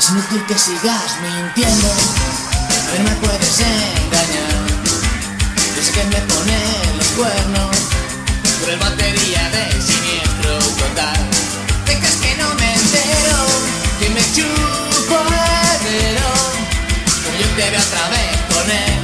Es inútil que sigas mintiendo, no me puedes engañar. Yo sé que me pone los cuernos, pero el batería de Siniestro Total. ¿Te crees que no me entero? Que me chupo el dedo, como yo te veo otra vez con él.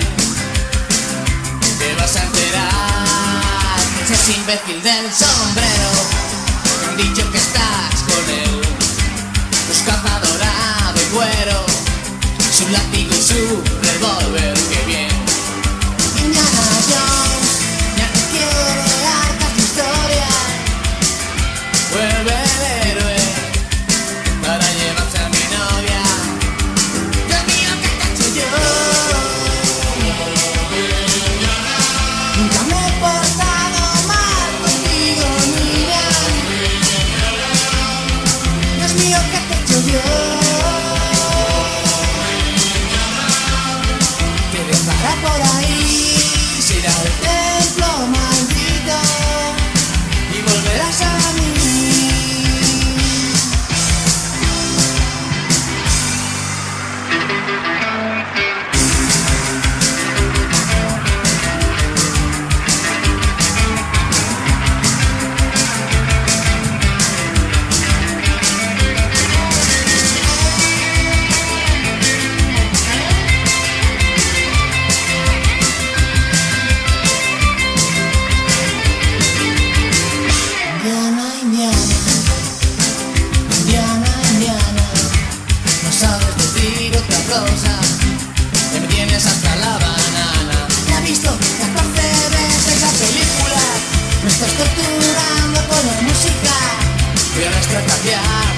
Te vas a enterar que ese imbécil del sombrero. Me han dicho que estás con él, pues cazadora de cuero, su látigo y su revólver, qué bien. Indiana Jones ya no quiere hartas de historia, vuelve el héroe para llevarse a mi novia. Dios mío, ¿qué te he hecho yo? Nunca me he portado mal contigo, niña. Dios mío, ¿qué te he hecho yo? Te dejará por ahí, se irá al templo maldito y volverás a mí. Indiana, no sabes decir otra cosa, que me tienes hasta la banana. Ya he visto 14 veces esa película, me estás torturando con la música, voy a nuestra cambiar.